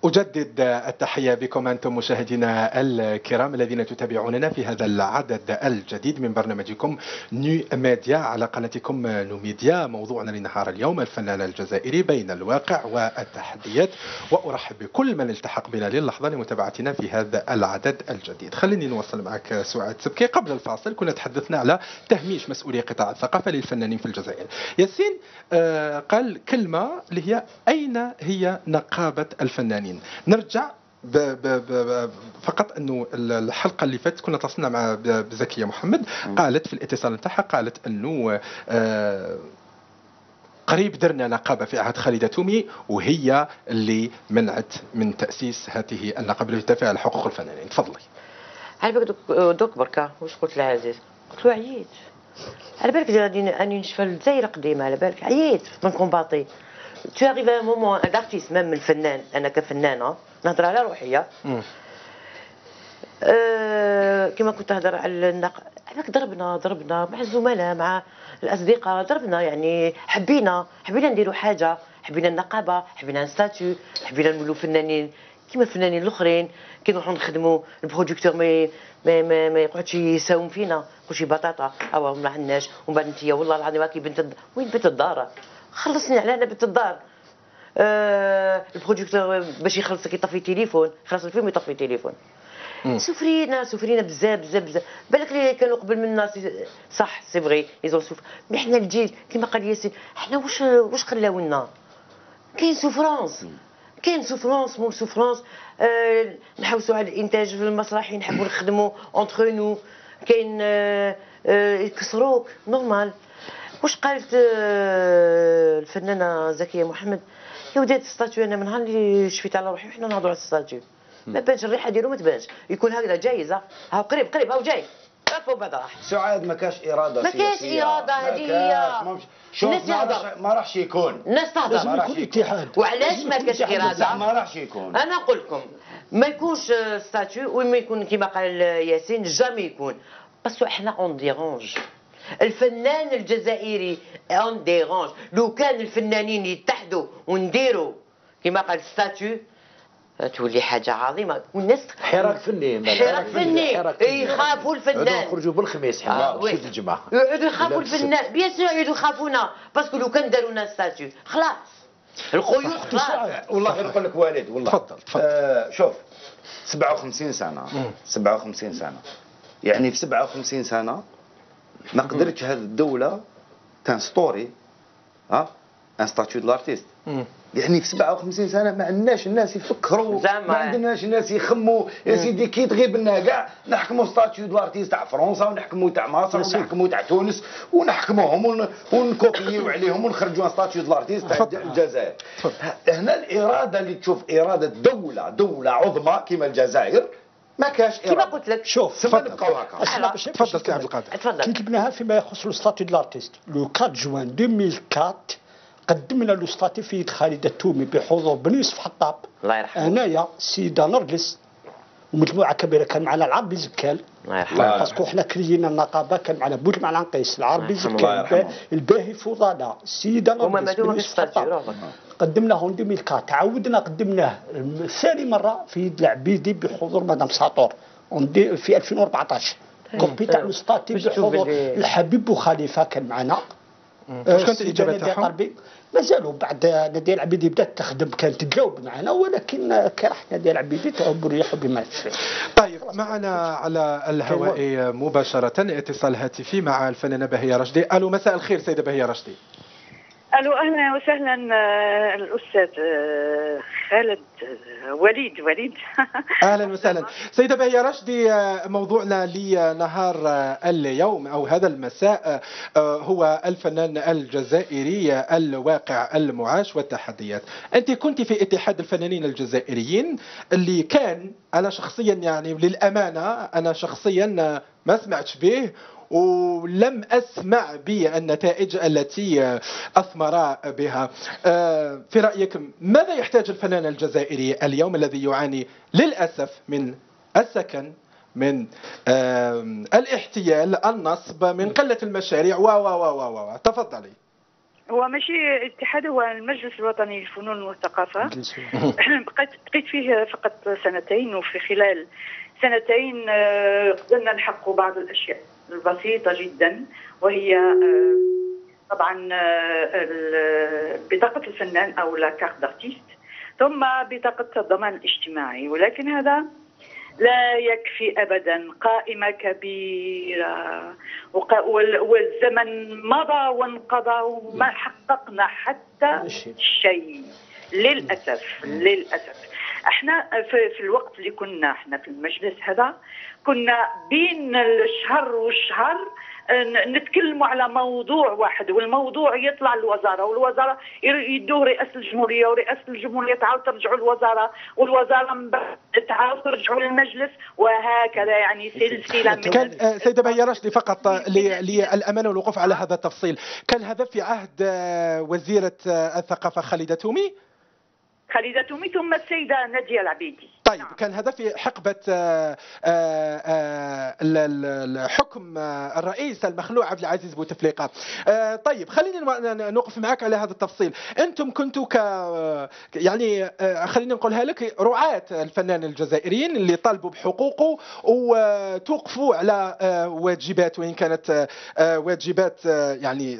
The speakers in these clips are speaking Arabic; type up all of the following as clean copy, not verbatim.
أجدد التحية بكم أنتم مشاهدينا الكرام الذين تتابعوننا في هذا العدد الجديد من برنامجكم نيو ميديا على قناتكم نيو ميديا. موضوعنا لنهار اليوم الفنان الجزائري بين الواقع والتحديات، وأرحب بكل من التحق بنا للحظة لمتابعتنا في هذا العدد الجديد. خليني نوصل معك سعاد سبكي. قبل الفاصل كنا تحدثنا على تهميش مسؤولي قطاع الثقافة للفنانين في الجزائر. ياسين قال كلمة اللي هي أين هي نقابة الفنانين. نرجع فقط انه الحلقه اللي فاتت كنا اتصلنا مع بزكيه محمد، قالت في الاتصال نتاعها قالت انه قريب درنا نقابه في عهد خالده تومي، وهي اللي منعت من تاسيس هذه النقابه اللي تدافع على حقوق الفنانين. تفضلي. على بالك دوك بركه واش قلت لعزيز؟ قلت له عييت. على بالك غادي اني نشفى الجزائر قديمه، على بالك عييت من كومباتي. tu arrives à un moment d'artiste même الفنان، انا كفنانه نهضر على روحيه. كما كنت نهضر على هذاك ضربنا مع الزملاء مع الاصدقاء، ضربنا يعني حبينا نديروا حاجه، حبينا النقابه، حبينا ستاتيو، حبينا نولوا فنانين كيما الفنانين الاخرين. كي نروحوا نخدموا البرودكتور ما يقعدش يساوم فينا كل شيء بطاطا او ما عندناش. ومن بعد انت والله العظيم كي وين بنت الدار خلصني على انا بنت الدار. البرودكتور باش يخلصك يطفي تليفون، خلاص الفيلم يطفي تليفون. سفرينا بزاف. بالك اللي كانوا قبل منا صح سي فغي يزون سوف، مي حنا الجيل كما قال ياسين حنا واش خلاو لنا؟ كاين سوفرونس مو سوفرونس. نحوسوا على الانتاج في المسرح، نحبوا نخدموا اونتر نو، كاين يكسروك نورمال. واش قالت الفنانه زكيه محمد؟ يا وداد الستاتيو، انا من نهار اللي شفيت على روحي وحنا نهضروا على الستاتيو ما بانش الريحه ديالو، ما تبانش، يكون هكذا جايزه هاو قريب هاو جاي فوق بعد راح. سعاد ما كاش اراده سياسيه، ما كاش اراده. هذه شوف ما راحش يكون، الناس تهضر ما راحش يكون. وعلاش ما كاش اراده؟ ما راحش يكون. انا نقول لكم ما يكونش ستاتيو وما يكون كما قال ياسين جامي يكون، بس احنا اون ديرونج. الفنان الجزائري اون ديرونج. لو كان الفنانين يتحدوا ونديروا كما قال ستاتيو تولي حاجه عظيمه، والناس حراك فني يخافوا الفنان. يخرجوا بالخميس حنا شوف الجماعه يقعدوا يخافوا الفنان، بيان سور يقعدوا يخافونا باسكو لو كان داروا لنا ستاتيو خلاص القيود خلاص. والله نقول لك والد والله تفضل. شوف 57 سنه يعني في 57 سنه ما قدرتش هذه الدوله تنسطوري ان ستاتيو دو لارتيست. يعني في 57 سنه ما عندناش الناس يفكروا، ما عندناش الناس يخموا. يا سيدي كي تغيب لنا كاع نحكموا ستاتيو دو لارتيست تاع فرنسا، ونحكموا تاع مصر، ونحكموا تاع تونس، ونحكموهم ونكوبيو عليهم ونخرجوا ستاتيو دو لارتيست تاع الجزائر. هنا الاراده اللي تشوف اراده دوله عظمى كيما الجزائر ما كاش كيما قلت لك. شوف نبقاو هكا. تفضل سي عبد القادر. تفضل. كي جبناها فيما يخص لو ستاتيو دو لارتيست لو 4 جوان 2004 قدمنا لو ستاتيو في خالد التومي بحضور بن يوسف حطاب، الله يرحمه، انايا السيده نرجس ومجموعه كبيره، كان معنا العربي زكال الله يرحمه، باسكو حنا كرينا النقابه، كان معنا بوجمع العنقيس، العربي زكال، الباهي فضاله، السيده نرجس بن يوسف حطاب. قدمناه 2004. تعودنا قدمناه ثاني مره في العبيدي بحضور مدام ساطور في 2014. كوبي تاع لو ستاتيو بحضور الحبيب بوخليفه كان معنا. واش كانت الاجابه تاعهم؟ مازالوا بعد ناديه العبيدي بدات تخدم، كانت تجاوب معنا، ولكن كراح ناديه العبيدي تهب ريحه بما تشاء. طيب معنا على الهواء مباشره اتصال هاتفي مع الفنانه بهيه رشدي. الو مساء الخير سيده بهيه رشدي. الو اهلا وسهلا الاستاذ خالد وليد اهلا وسهلا سيده بهيه رشدي. موضوعنا لنهار اليوم او هذا المساء هو الفنان الجزائري الواقع المعاش والتحديات. انت كنت في اتحاد الفنانين الجزائريين اللي كان انا شخصيا يعني للامانه انا شخصيا ما سمعتش به ولم أسمع بالنتائج التي أثمر بها. في رأيك ماذا يحتاج الفنان الجزائري اليوم الذي يعاني للأسف من السكن، من الاحتيال، النصب، من قلة المشاريع تفضلي. هو ماشي اتحاد، هو المجلس الوطني للفنون والثقافة. بقيت فيه فقط سنتين، وفي خلال سنتين قدرنا نحقق بعض الأشياء البسيطة جدا، وهي طبعا بطاقة الفنان أو لا كارت دارتيست، ثم بطاقة الضمان الاجتماعي. ولكن هذا لا يكفي أبدا، قائمة كبيرة والزمن مضى وانقضى وما حققنا حتى شيء للأسف. احنا في الوقت اللي كنا احنا في المجلس هذا، كنا بين الشهر والشهر نتكلموا على موضوع واحد، والموضوع يطلع الوزاره، والوزاره يدوه رئاسه الجمهوريه، ورئاسه الجمهوريه تعاود ترجعوا الوزاره، والوزاره من بعد تعاود ترجعوا للمجلس، وهكذا يعني سلسله من. كان سيده بهية رشدي، فقط للامانه والوقوف على هذا التفصيل، كان هذا في عهد وزيره الثقافه خالده تومي ثم السيده ناديه العبيدي. طيب نعم. كان هذا في حقبة الحكم الرئيس المخلوع عبد العزيز بوتفليقة. طيب خليني نوقف معك على هذا التفصيل. أنتم كنتوا يعني خليني نقولها لك، رعاة الفنان الجزائريين اللي طالبوا بحقوقه وتوقفوا على واجبات، وإن كانت واجبات يعني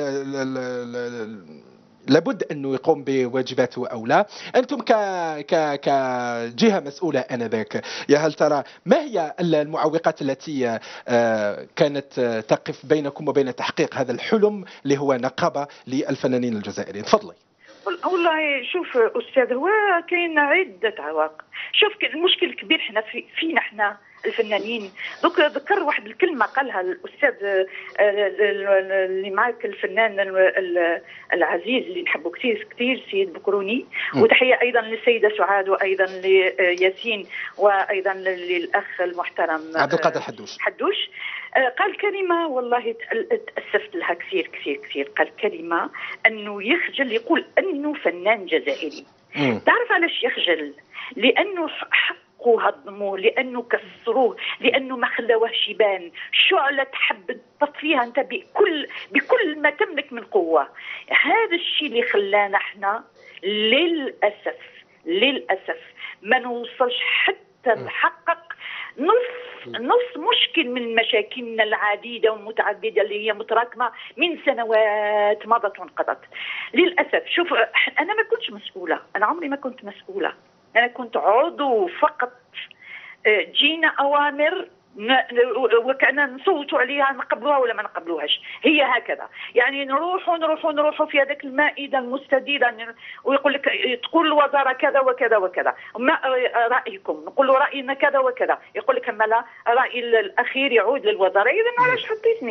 لابد أنه يقوم بواجباته أو لا. أنتم كجهة مسؤولة آنذاك، يا هل ترى ما هي المعوقات التي كانت تقف بينكم وبين تحقيق هذا الحلم اللي هو نقابة للفنانين الجزائريين؟ تفضلي. والله شوف أستاذ، هو كاين عدة عوائق. شوف المشكل الكبير حنا فينا حنا الفنانين. دوك ذكر واحد الكلمه قالها الاستاذ اللي معك، الفنان العزيز اللي نحبه كثير سيد بكروني، وتحيه ايضا للسيده سعاد، وايضا لياسين، وايضا للاخ المحترم عبد القادر حدوش. قال كلمه والله تاسفت لها كثير. قال كلمه انه يخجل يقول انه فنان جزائري. تعرف علاش يخجل؟ لانه هضموه، لانه كسروه، لانه ما خلاوهش يبان. شعله تحب تطفيها انت بكل ما تملك من قوه. هذا الشيء اللي خلانا احنا للاسف ما نوصلش حتى نحقق نص مشكل من مشاكلنا العديده والمتعدده اللي هي متراكمه من سنوات مضت وانقضت. للاسف شوف، انا ما كنتش مسؤوله، انا عمري ما كنت مسؤوله، أنا كنت عضو فقط. جينا أوامر وكأننا نصوتوا عليها، نقبلوها ولا ما نقبلوهاش، هي هكذا. يعني نروحوا في هذاك المائدة المستديرة، ويقول لك تقول الوزارة كذا وكذا وكذا، ما رأيكم؟ نقول له رأينا كذا وكذا، يقول لك أما لا، رأي الأخير يعود للوزارة. إذا علاش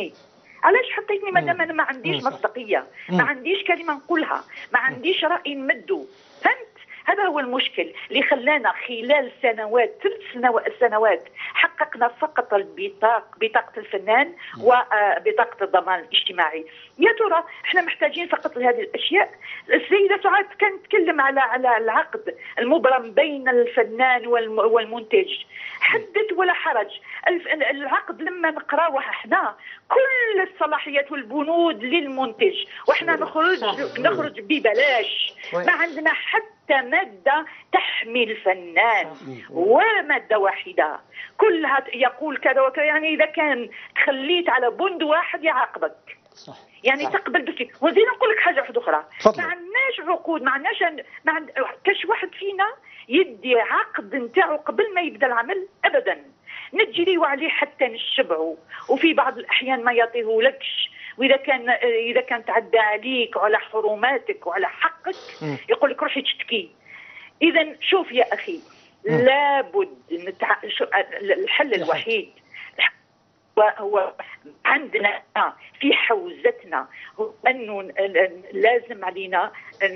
حطيتني ما دام أنا ما عنديش مصداقية، ما عنديش كلمة نقولها، ما عنديش رأي نمده. فهمت؟ هذا هو المشكل اللي خلانا خلال سنوات 3 سنوات حققنا فقط بطاقة الفنان وبطاقة الضمان الاجتماعي. يا ترى احنا محتاجين فقط لهذه الاشياء؟ السيدة سعاد كانت تتكلم على العقد المبرم بين الفنان والمنتج. حدث ولا حرج، العقد لما نقراوه احنا كل الصلاحيات والبنود للمنتج، واحنا نخرج ببلاش، ما عندنا حتى مادة تحمي الفنان ولا مادة واحدة، كلها يقول كذا وكذا. يعني إذا كان تخليت على بند واحد يعاقبك، يعني تقبل بك. وزين نقول لك حاجة واحدة أخرى، ما عندناش عقود، ما كاش واحد فينا يدي عقد نتاعو قبل ما يبدأ العمل أبدا، نجريو عليه حتى نشبعه، وفي بعض الأحيان ما يعطيهولكش. وإذا كان تعدى عليك وعلى حرماتك وعلى حقك يقول لك روحي تشتكي. إذا شوف يا أخي، لابد الحل الوحيد هو عندنا في حوزتنا، هو أنه لازم علينا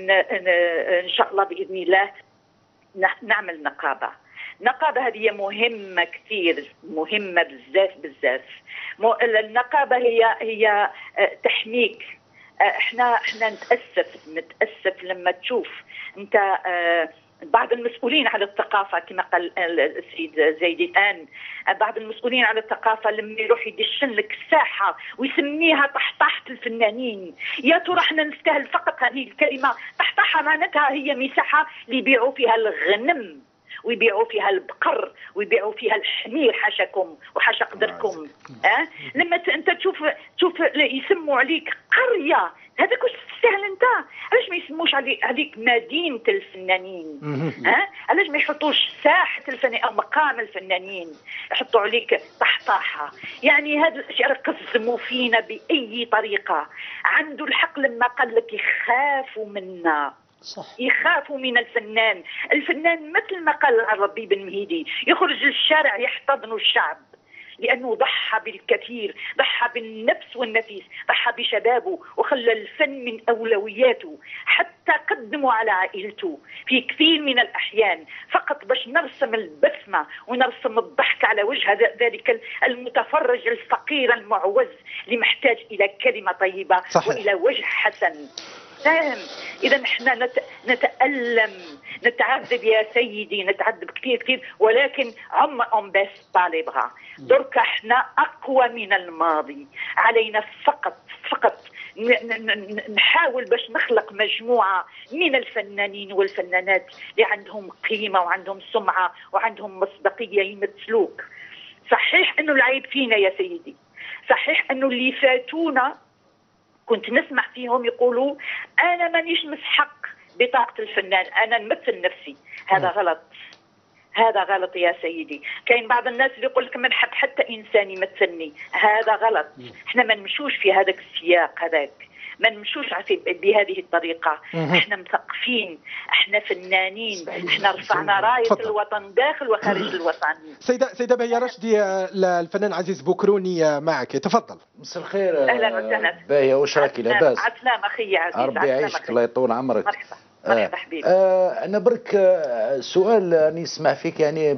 إن شاء الله بإذن الله نعمل نقابة هذه مهمة كثير، مهمة بزاف. النقابة هي تحميك. احنا نتأسف لما تشوف انت بعض المسؤولين على الثقافة كما قال السيد زايدي الآن، بعض المسؤولين على الثقافة لما يروح يدشن لك الساحة ويسميها طحطاحة الفنانين، يا ترى احنا نستاهل فقط هذه الكلمة؟ طحطاحة معناتها هي مساحة اللي يبيعوا فيها الغنم ويبيعوا فيها البقر ويبيعوا فيها الحمير، حاشاكم وحاشا قدركم. لما انت تشوف يسموا عليك قريه، هذاك واش تستاهل انت؟ علاش ما يسموش عليك مدينه الفنانين؟ علاش ما يحطوش ساحه الفنانين او مقام الفنانين، يحطوا عليك طحطاحه؟ يعني هذه الاشياء قسموا فينا باي طريقه. عنده الحق لما قال لك يخافوا منا، صح. يخافوا من الفنان. الفنان مثل ما قال العربي بن مهيدي يخرج للشارع يحتضن الشعب، لأنه ضحى بالكثير، ضحى بالنفس والنفيس، ضحى بشبابه وخلى الفن من أولوياته، حتى قدموا على عائلته في كثير من الأحيان فقط باش نرسم البسمة ونرسم الضحك على وجه ذلك المتفرج الفقير المعوز اللي محتاج إلى كلمة طيبة، صحيح. وإلى وجه حسن. فاهم؟ إذا نحن نتألم، نتعذب يا سيدي، نتعذب كثير، ولكن on baisse pas les bras. درك احنا أقوى من الماضي، علينا فقط نحاول باش نخلق مجموعة من الفنانين والفنانات اللي عندهم قيمة وعندهم سمعة وعندهم مصداقية يمثلوك. صحيح أنه العيب فينا يا سيدي، صحيح أنه اللي فاتونا كنت نسمع فيهم يقولوا أنا مانيش مستحق بطاقة الفنان، أنا نمثل نفسي. هذا غلط، هذا غلط يا سيدي. كاين بعض الناس اللي يقول لك ما نحب حتى إنسان يمثلني، هذا غلط. احنا ما نمشوش في هذاك السياق هذاك، ما نمشوش بهذه الطريقة. احنا مثقفين، احنا فنانين، احنا رفعنا راية الوطن داخل وخارج الوطن. سيدة بهية رشدي، الفنان عزيز بوكروني معك، تفضل. مساء الخير. اهلا وسهلا باهية، واش راكي لاباس؟ عسلامة اخي عزيز، ربي يعيشك الله يطول عمرك. مرحبا حبيبي. انا برك سؤال راني نسمع فيك يعني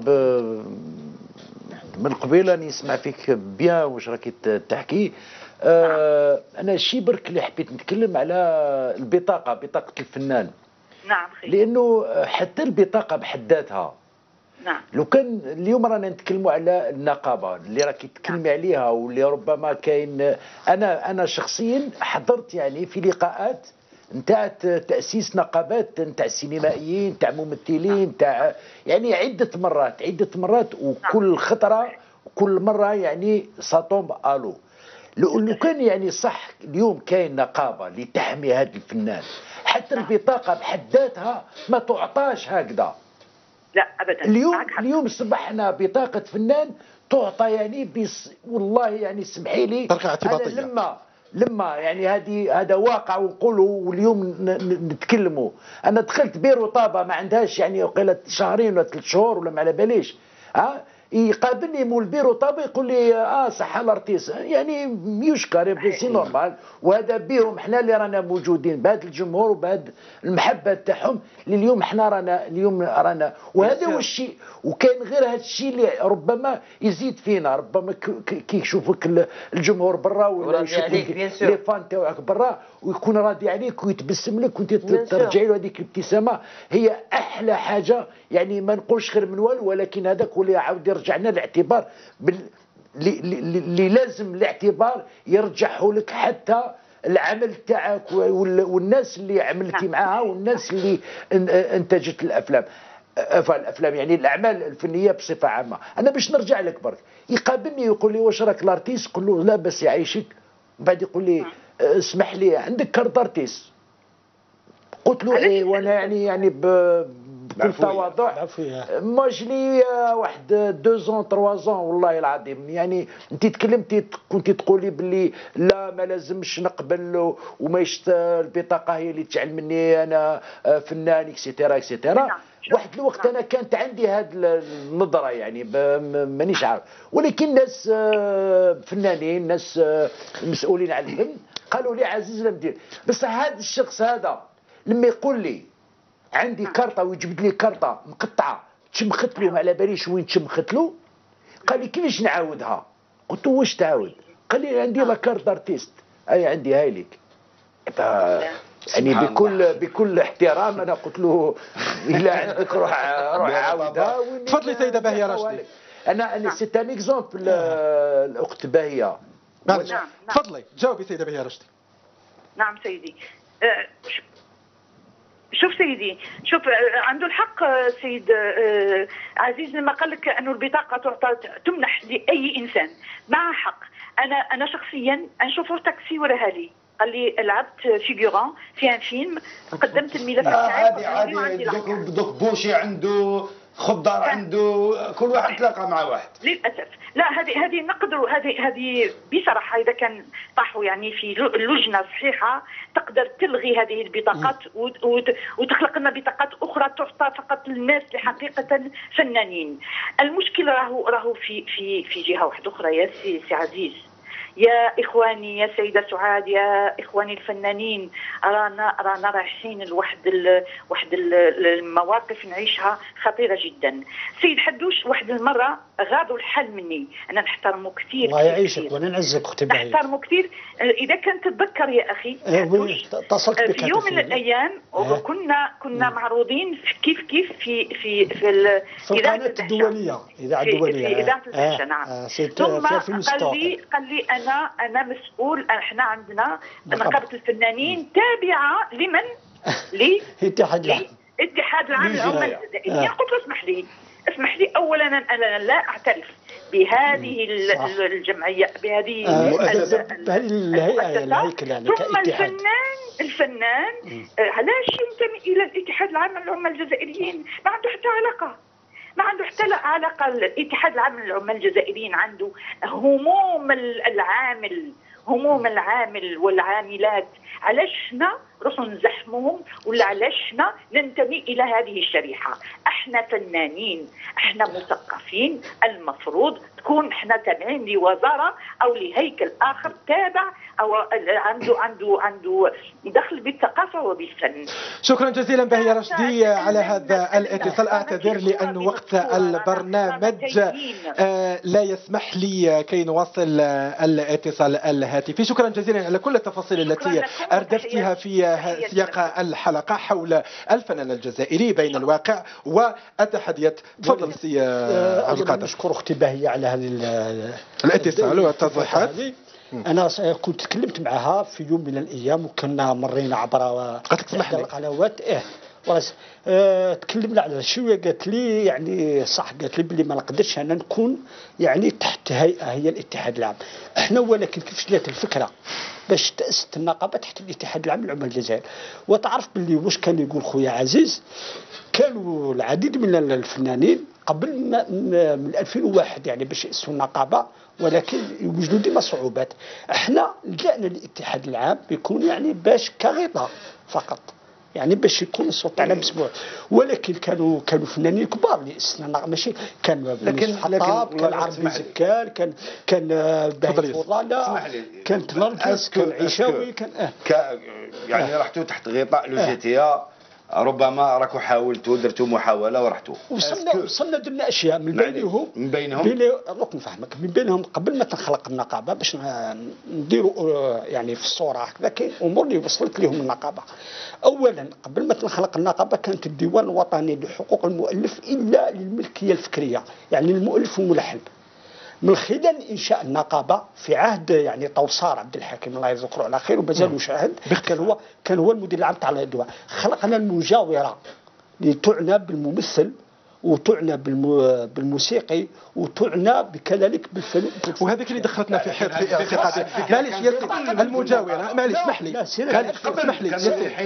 من قبيل راني نسمع فيك بيان واش راكي تحكي. انا شي برك اللي حبيت نتكلم على البطاقه، بطاقه الفنان. نعم. لانه حتى البطاقه بحد ذاتها، نعم، لو كان اليوم رانا نتكلموا على النقابه اللي راكي تتكلمي عليها، واللي ربما كاين، انا شخصيا حضرت يعني في لقاءات نتاع تاسيس نقابات نتاع السينمائيين، نتاع ممثلين، نتاع يعني عده مرات، وكل خطره وكل مره يعني ساتومب الو. لو كان يعني صح اليوم كاين نقابه اللي تحمي هذا الفنان، حتى البطاقه بحد ذاتها ما تعطاش هكذا. لا ابدا. اليوم صبحنا بطاقه فنان تعطى يعني والله يعني سمحي لي طريقه اعتباطيه. لما يعني هذا واقع ونقولوا، واليوم نتكلموا. انا دخلت بيرو طابه ما عندهاش يعني قيلة شهرين ولا 3 شهور ولا ما على باليش، يقابلني مول بيرو طابه يقول لي صح الارتيس، يعني يشكر سي نورمال. وهذا بيهم احنا اللي رانا موجودين بهذا الجمهور وبهذا المحبه تاعهم اللي اليوم احنا رانا وهذا هو الشيء. وكاين غير هذا الشيء اللي ربما يزيد فينا، ربما كي يشوفك الجمهور برا ولا يشوفك لي فان تاعك برا ويكون راضي عليك ويتبسم لك وانت ترجعي له هذيك الابتسامه، هي احلى حاجه. يعني ما نقولش خير من والو، ولكن هذاك هو اللي يعاود يرجعنا الاعتبار اللي لازم الاعتبار يرجعه لك حتى العمل تاعك والناس اللي عملتي معاها والناس اللي انتجت الافلام يعني الاعمال الفنيه بصفه عامه. انا باش نرجع لك برك، يقابلني يقول لي واش راك الارتيست؟ نقول له لا بس يعيشك. بعد يقول لي اسمح لي عندك كارت ارتيست؟ قلت له ايه، وانا يعني بكل تواضع ماجلي واحد 2 3 والله العظيم. يعني انت تكلمتي كنت تقولي باللي لا ما لازمش نقبل وما البطاقه هي اللي تجعل مني انا فنان اكسيتيرا. واحد الوقت انا كانت عندي هذه النظره، يعني مانيش عارف، ولكن ناس فنانين، ناس مسؤولين على الفن قالوا لي عزيز لا ندير. بس هذا الشخص هذا لما يقول لي عندي كارطه ويجبد لي كارطه مقطعه تشمخت له ما على باليش وين تشمخت له، قال لي كيفاش نعاودها؟ قلت له واش تعاود؟ قال لي عندي لا كارت ارتيست، اي عندي هاي ليك. يعني بكل احترام انا قلت له الى عندك روح عاودها. تفضلي سيده باهيه رشدي. انا سي ان اكزومبل الاخت باهيه. نعم تفضلي جاوبي سيده باهيه رشدي. نعم سيدي. شوف سيدي، شوف عنده الحق سيد عزيز لما قال لك انه البطاقه تمنح لاي انسان، مع حق. انا شخصيا نشوفه تاكسي وراها لي، قال لي لعبت فيغوران في ان فيلم، قدمت الملف تاعي عادي دوك بوشي عنده، خضر عنده، كل واحد تلاقى مع واحد. للاسف لا، هذه نقدروا، هذه بصراحه اذا كان طاحوا يعني في لجنه صحيحه تقدر تلغي هذه البطاقات وتخلق لنا بطاقات اخرى تعطى فقط للناس اللي حقيقه فنانين. المشكله راهو في جهه واحده اخرى يا سي عزيز، يا إخواني، يا سيدة سعاد، يا إخواني الفنانين، رانا رايحين لواحد المواقف نعيشها خطيرة جدا. سيد حدوش واحد المرة غاضوا الحل مني، أنا نحترمه كثير. الله يعيشك وانا نعزك أختي باهية. نحترمه كثير. إذا كان تتذكر يا أخي اتصلت بك في يوم من الأيام كنا معروضين كيف في القناة الدولية، إذاعة الدولية، في إذاعة الدهشة. نعم. ثم قال لي أنا مسؤول، احنا عندنا نقابة الفنانين تابعة لمن؟ اتحاد العام للعمال الجزائرية. قلت له اسمح لي أولا أنا لا أعترف بهذه الجمعية، بهذه الهيكلة. ثم الفنان علاش ينتمي إلى الاتحاد العام للعمال الجزائريين؟ ما عنده حتى علاقة، ما عنده حتى علاقة. الاتحاد العام للعمال الجزائريين عنده هموم العامل والعاملات. علاش نروحوا نزحمهم، ولا علاش ننتمي إلى هذه الشريحة؟ احنا فنانين، احنا مثقفين، المفروض تكون احنا تابعين لوزارة أو لهيكل آخر تابع أو عنده دخل بالثقافة وبالفن. شكرا جزيلا باهية رشدي على هذا الاتصال. أعتذر لأن وقت البرنامج لا يسمح لي كي نواصل الاتصال الهاتفي. شكرا جزيلا على كل التفاصيل التي أردفتها في سياق الحلقة حول الفنان الجزائري بين الواقع والتحديات. تفضل سي عبد القادر. نشكر أختي باهية على هذه الاتصال والتوضيحات. أنا كنت تكلمت معها في يوم من الأيام وكنا مرينا عبر القنوات. تكلمنا على شويه، قالت لي يعني صح، قالت لي بلي ما نقدرش انا نكون يعني تحت هيئه هي الاتحاد العام احنا، ولكن كيف جات الفكره باش تأسست النقابه تحت الاتحاد العام للعمال الجزائر. وتعرف بلي واش كان يقول خويا عزيز، كانوا العديد من الفنانين قبل من 2001 يعني باش يأسسوا النقابه، ولكن يوجدوا ديما صعوبات. احنا لجأنا للاتحاد العام بيكون يعني باش كغطاء فقط، يعني باش يكون الصوت تاعنا مسموع. ولكن كانوا فنانين كبار اللي اسسنا، ماشي كان حطاب، كان عربي زكال، كان باهي فضالة، كانت نرجس، كان عيشاوي، كان يعني رحتوا تحت غطاء لوجيتيا، ربما راكو حاولتوا درتوا محاوله ورحتوا وصلنا درنا اشياء من بينهم روك نفهمك، من بينهم قبل ما تنخلق النقابه باش نديروا يعني في الصوره هكذا كاين امور اللي وصلت لهم النقابه. اولا قبل ما تنخلق النقابه كانت الديوان الوطني لحقوق المؤلف الا للملكيه الفكريه، يعني المؤلف والملحن. من خلال انشاء النقابه في عهد يعني طوسار عبد الحكيم الله يذكره على خير ومازال شاهد، كان هو المدير العام تاع الديوان. خلقنا المجاوره اللي تعنى بالممثل وتعنى بالموسيقي وتعنى كذلك بالفن، وهذيك اللي دخلتنا في حيط في قضيه. معليش المجاوره، معليش اسمح لي، اسمح لي،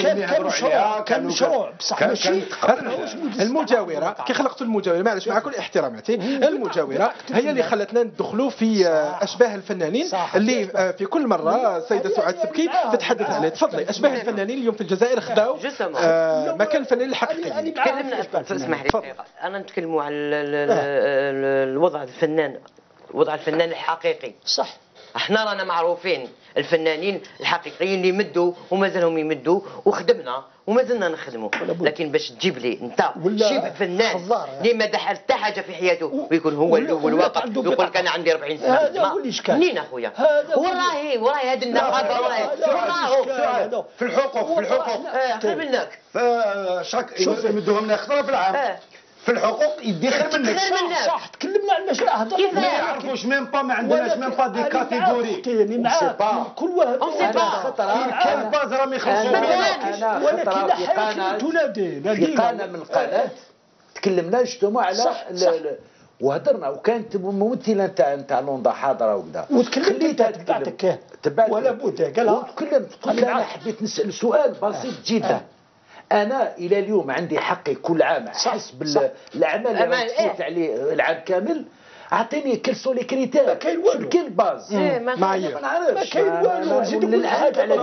كان مشروع بصح ماشي المجاوره. كي خلقتوا المجاوره، معليش مع كل احتراماتي، المجاوره هي اللي خلتنا ندخلوا في اشباه الفنانين اللي في كل مره السيده سعاد سبكي تتحدث عليه. تفضلي. اشباه الفنانين اليوم في الجزائر خذاو مكان الفنانين الحقيقيين. اسمح لي، أنا نتكلموا على الوضع الفنان، وضع الفنان الحقيقي. صح. احنا رانا معروفين الفنانين الحقيقيين اللي يمدوا ومازالهم يمدوا وخدمنا ومازلنا نخدموا، لكن باش تجيب لي انت شي فنان اللي ما دار حتى حاجه في حياته ويكون هو الاول واقف يقول لك انا عندي 40 سنه منين اخويا؟ والله هذه النقابه والله في الحقوق خير منك شوف يمدوهم لنا خطره في العام في الحقوق يدي خير منك صح تكلمنا على المشروع ما يعرفوش ميم با ما عندناش ميم با دي كاتيجوري كل واحد كان باز راهم يخلصوا ولكن حاجه تنادي في قناه من القنوات تكلمنا جوستومون على وهضرنا وكانت ممثله نتاع لوندا حاضره وكذا وتكلمت تبعتك ولا بد قالها تكلمت قلت انا حبيت نسال سؤال بسيط جدا. انا الى اليوم عندي حقي كل عام حسب الاعمال اللي تفوت عليه العام كامل. اعطيني كل سو لي كريتير كاين باز معايا ما نعرفش ما كاين والو نزيد للعاد على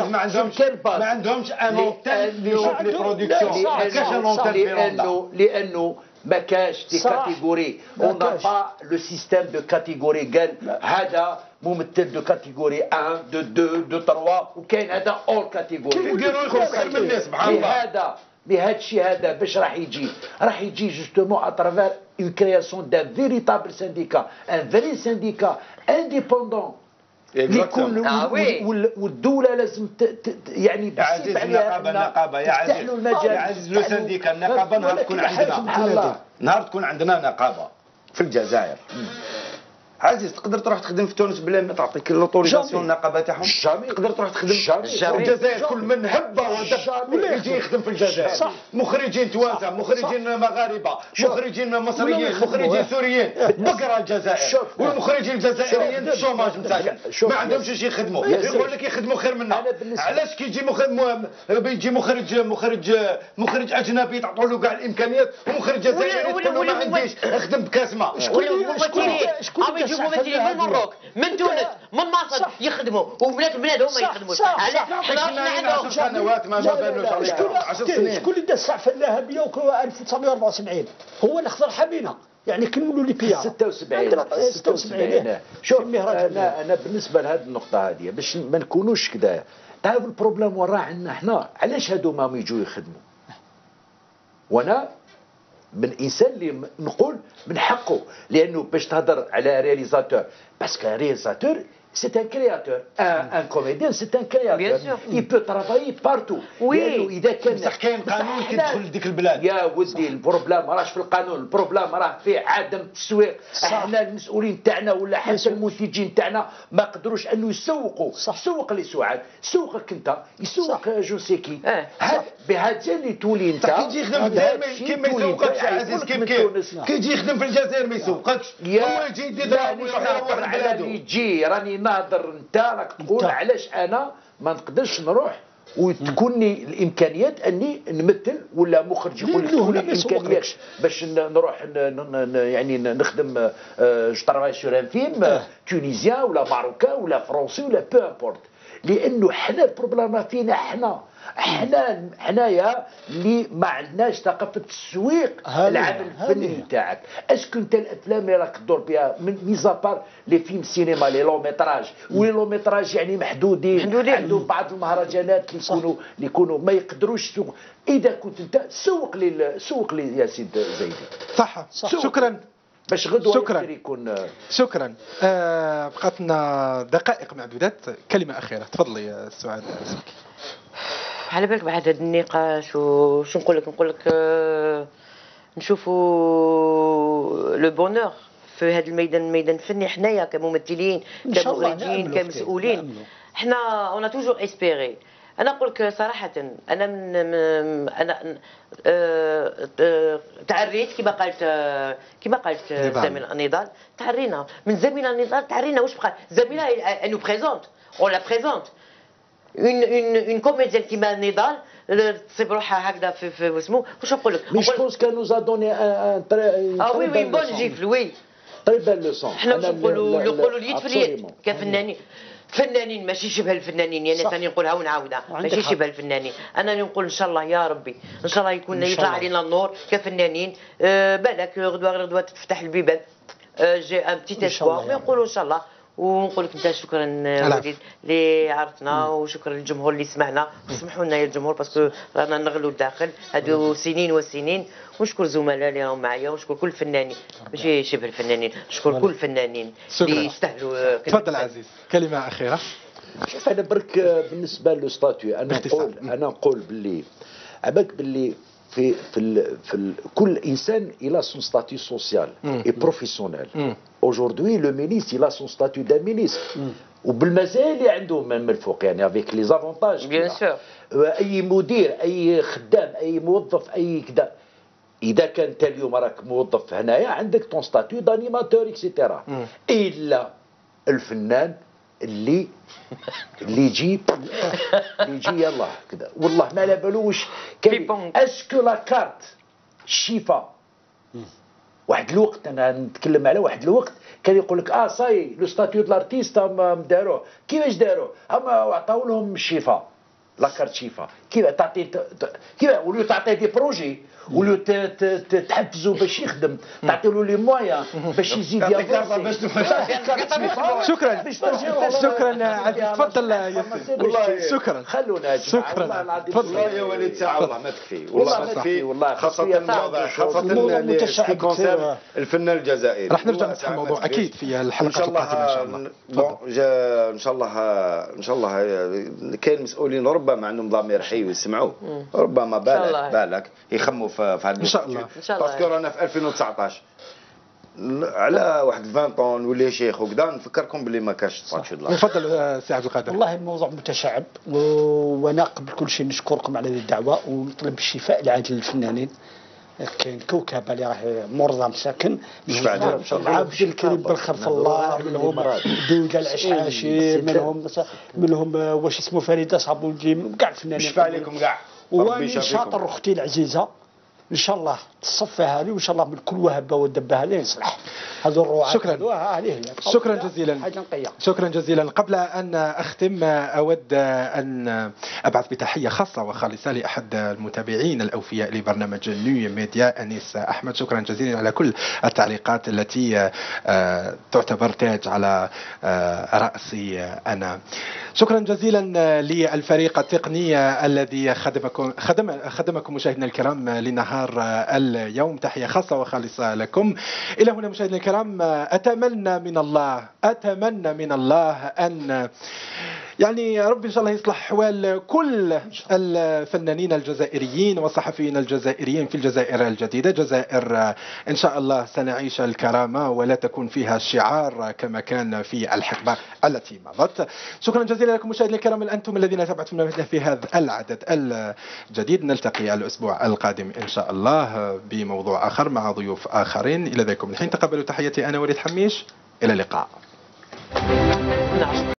ما عندهمش ان اوتيل اللي يشوف لي برودكسيون كاش ان اوتيل لانه ما كاش دي كاتيجوري اون با لو سيستيم دو كاتيجوري قال هذا ممثل دو كاتيجوري 1 2 3 وكاين هذا اول كاتيجوري يديروا خير من الناس سبحان الله. بهذا الشيء هذا باش راح يجي جوستومون اترافير اون كرياسيون دان فيريتابل سانديكا ان فري سانديكا انديبوندون يكون والدوله لازم يعني يعزز النقابه يا عزيز لو سانديكا النقابه نهار تكون عندنا نقابه في الجزائر عزيز تقدر تروح تخدم في تونس بلا ما تعطيك لوطوريزاسيون النقابه تاعهم تقدر تروح تخدم في الجزائر كل من هبه ودب يجي يخدم في الجزائر مخرجين توانسه مخرجين مغاربه مخرجين مصريين مخرجين سوريين بقرا الجزائر والمخرجين الجزائريين الشوماج مساكن ما عندهمش شي يخدموا يقول لك يخدموا خير منا. علاش كي يجي مخرج اجنبي تعطوا له كاع الامكانيات ومخرج جزائري تقول له ما عنديش اخدم بكاسمه يجيبوا ممثلين من المروك من تونس من مصر يخدموا وبلاد هما يخدموا علاش حنا عندهم سنوات ما بانوش عليها 10 سنين. شكون اللي دس في الذهبيه 1974 هو اللي خسر حمينا يعني كملوا لي فيها 76 شوف انا بالنسبه لهذه النقطه هذه باش ما نكونوش كذا تعرف البروبليم وراه عندنا حنا علاش هادو ما يجوا يخدموا. وانا من انسان اللي نقول من حقه لانه باش تهضر على رياليزاتور باسكو رياليزاتور c'est un créateur un comédien c'est un créateur il peut travailler partout لانه اذا كان بصح كاين قانون كيدخل لديك البلاد يا ودي البروبليم راهش في القانون البروبليم راه في عدم التسويق. احنا المسؤولين تاعنا ولا حتى المنتجين تاعنا ما قدروش انه يسوقوا سوق لي سعاد سوقك انت يسوق جوسيكي بهذا اللي تولي انت كي يجي يخدم في الجزائر كيما يسوقكش عزيز كيف كي يجي يخدم في الجزائر ما يسوقكش هو يجي يدير على اللي يجي راني ناظر انت راك تقول علاش انا ما نقدرش نروح وتكونني الامكانيات اني نمثل ولا مخرج يقول لي الامكانيات باش نروح يعني نخدم جو ترافاي سور ان فيلم تونيزيان ولا ماروكان ولا فرنسي ولا بو امبورت. لانه حنا البروبليم فينا حنايا اللي ما عندناش ثقافه التسويق العمل الفني تاعك. اسكو انت الافلام اللي راك تدور بها ميزابار لي فيلم سينما لي لو ميتراج ولي لو ميتراج يعني محدودين عندهم بعض المهرجانات اللي يكونوا ما يقدروش يسوقوا. اذا كنت انت سوق لي يا سيد زيدي صح. شكرا باش غدوه يكون شكرا. بقات لنا دقائق معدودات. كلمه اخيره تفضلي سعاد سلكي. على بالك بعد هذا النقاش وش نقول لك نشوفوا لو بونور في هذا الميدان الفني حنايا كممثلين كمخرجين كمسؤولين حنا اون توجور اسبيري. انا نقول لك صراحه انا انا تعريت كما قالت زميله نضال تعرينا من زميله نضال تعرينا واش بقى زميله انو بريزونت اون لا بريزونت une comédienne qui m'a نضال تصيب روحها هكذا في اسمه واش نقول لك. مي جو بونس كان نوزا دوني ان وي بون جيفل وي تري بال لوسون. حنا واش نقولوا اليد في اليد كفنانين ماشي شبه الفنانين يعني ثاني نقولها ونعاودها ماشي شبه الفنانين. انا نقول ان شاء الله يا ربي ان شاء الله يكون يطلع علينا النور كفنانين. بالك غدوه تفتح البيبان جي ان بتيت اسبوار نقولوا ان شاء الله ونقول لك انت شكرا وليد اللي عرفتنا، وشكرا للجمهور اللي سمعنا، وسمحوا لنا يا الجمهور باسكو رانا نغلوا الداخل هادو سنين وسنين. ونشكر زملاء اللي راهم معايا، ونشكر كل الفنانين ماشي شبه الفنانين، نشكر كل الفنانين اللي يستاهلوا. تفضل عزيز، كلمه اخيره. شوف انا برك بالنسبه للستاتيو انا نقول باللي عباك باللي في كل انسان il a son statut social et professionnel. Aujourd'hui le ministre il a son statut d'un ministre وبالمزايا اللي عنده من الفوق يعني افيك لي زافونتاج بيان سور. اي مدير اي خدام اي موظف اي كذا، اذا كان انت اليوم راك موظف هنايا عندك طون ستاتيو دانيماتور اكسيتيرا، الا الفنان اللي يجي يلاه كذا والله ما على بالوش كان اسكو لا كارت الشفاء. واحد الوقت انا نتكلم على واحد الوقت كان يقول لك صاي لو ستاتيو دو لارتيست داروه. كيفاش داروه؟ هما عطاو لهم الشفاء لا كارت شفاء. كيف تعطي ولو تعطي دي بروجي ولو تحفزوا باش يخدم، تعطي له لي مويان باش يزيد شكرا شكرا عزيز. تفضل والله شكرا. خلونا شكرا. والله يا وليد ساعه والله ما تكفي، والله ما تكفي، خاصة الفنان الجزائري. راح نرجع نفتح الموضوع اكيد في الحلقات القادمه ان شاء الله. ان شاء الله كاين مسؤولين ربما عندهم ضمير حي ويسمعوا، ربما بالك يخموا في هذا ان شاء الله. باسكو رانا في 2019 على واحد 20 طون ولا شيخ وكذا نفكركم باللي ما كاش ستاتيو دو لارتيست. تفضل سي عبد القادر. والله الموضوع متشعب، وانا قبل كل شيء نشكركم على هذه الدعوه ونطلب الشفاء العاجل للفنانين. كاين كوكبه اللي راه مرضى مساكن، عبد الكريم بالخلف الله، منهم دوجه العشعاشي، منهم واش اسمه فريده صابونجي، كاع الفنانين. شفاء عليكم كاع. واني شاطر اختي العزيزه ان شاء الله تصفيها لي، وان شاء الله من كل وهبه ودبها لي يصلح هذو الرعاة. شكرا جزيلا. شكرا جزيلا. قبل ان اختم اود ان ابعث بتحيه خاصه وخالصه لاحد المتابعين الاوفياء لبرنامج نيو ميديا انيس احمد. شكرا جزيلا على كل التعليقات التي تعتبر تاج على راسي انا. شكرا جزيلا للفريق التقني الذي خدمكم مشاهدينا الكرام لنهار اليوم. تحية خاصة وخالصة لكم. إلى هنا مشاهدينا الكرام، أتمنى من الله أن يعني ربي إن شاء الله يصلح أحوال كل الفنانين الجزائريين والصحفيين الجزائريين في الجزائر الجديدة. جزائر إن شاء الله سنعيش الكرامة ولا تكون فيها الشعار كما كان في الحقبة التي مضت. شكرا جزيلا لكم مشاهدينا الكرام، أنتم الذين تابعتم في هذا العدد الجديد. نلتقي الأسبوع القادم إن شاء الله بموضوع آخر مع ضيوف آخرين. إلى ذلكم الحين تقبلوا تحياتي أنا وليد حميش، إلى اللقاء.